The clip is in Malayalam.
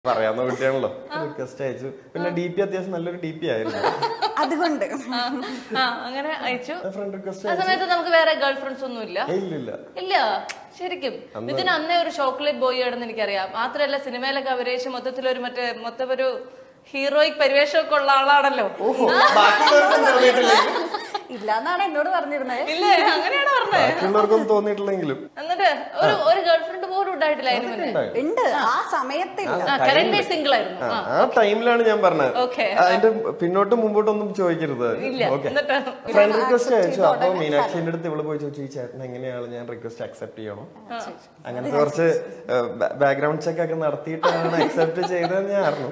പറയാവുന്ന കുട്ടിയാണല്ലോ റിക്വസ്റ്റ് അയച്ചു പിന്നെ DP അത്യാവശ്യം നല്ലൊരു DP ആയിരുന്നു അതുകൊണ്ട് അങ്ങനെ അയച്ചു ഫ്രണ്ട് റിക്വസ്റ്റ് ആ സമയത്ത് നമുക്ക് വേറെ ഗേൾ ഫ്രണ്ട്സ് ഒന്നും ഇല്ല ഇല്ല ശരിക്കും ഇതിന് അന്നേ ഒരു ചോക്ലേറ്റ് ബോയ് ആണെന്ന് എനിക്കറിയാം മാത്രല്ല സിനിമയിലൊക്കെ അഭിനയിച്ച് മൊത്തം ഒരു ഹീറോയിക് പരിവേഷമൊക്കെ ഉള്ള ആളാണല്ലോ ഇല്ലാന്നാണ് എന്നോട് പറഞ്ഞിരുന്നത്. ഇല്ലേ അങ്ങനെയാണ് പറഞ്ഞത് തോന്നിയിട്ടില്ലെങ്കിലും എന്നിട്ട് ഒരു ഗേൾ ഫ്രണ്ട് പോലും ഉണ്ടായിട്ടില്ല ഉണ്ട് ആ സമയത്തില്ല. സിംഗിൾ ആയിരുന്നു ആ ടൈമിലാണ് ഞാൻ പറഞ്ഞത് അതിന്റെ പിന്നോട്ടും മുമ്പോട്ടൊന്നും ചോദിക്കരുത് ഫ്രണ്ട് റിക്വസ്റ്റ് അയച്ചു അപ്പൊ മീനാക്ഷിന്റെ അടുത്ത് ഇവള് പോയി ചോദിച്ചു ഈ ചേട്ടൻ എങ്ങനെയാണ് ഞാൻ റിക്വസ്റ്റ് അക്സെപ്റ്റ് ചെയ്യണോ അങ്ങനത്തെ കുറച്ച് ബാക്ക്ഗ്രൗണ്ട് ചെക്ക് ഒക്കെ നടത്തിയിട്ടാണ് അക്സെപ്റ്റ് ചെയ്തതെന്ന് ഞാൻ അറിഞ്ഞു.